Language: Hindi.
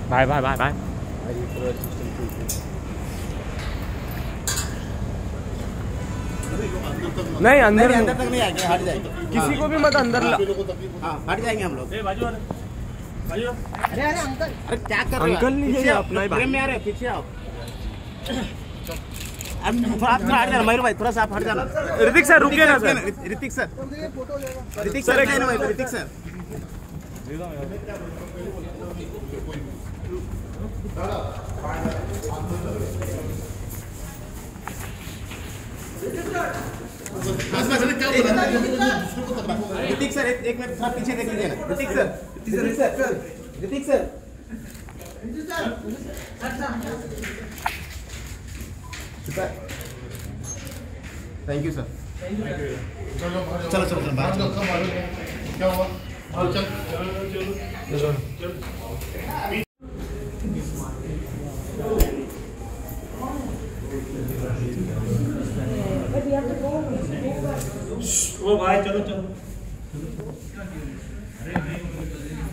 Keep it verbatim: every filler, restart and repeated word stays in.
Bye bye bye bye. नहीं अंदर अंदर तक नहीं आएंगे, हट जाएंगे। किसी को भी मत अंदर ला। हाँ हट जाएंगे हम लोग। अरे अरे अंकल, अरे क्या कर रहे हो अंकल नहीं है अपना ही प्रेम में आ रहे हो, पीछे आओ। अब थोड़ा थोड़ा हट जाना मयूर भाई, थोड़ा सा आप हट जाना। ऋतिक सर रुकिए ना सर। Hrithik sir Hrithik sir Hrithik sir Hrithik sir एक मिनट थोड़ा पीछे देख लीजिए ना। Hrithik sir Hrithik sir Hrithik sir thank you sir. चलो चलो चलो क्या हुआ? चल चलो ओ भाई चलो चलो।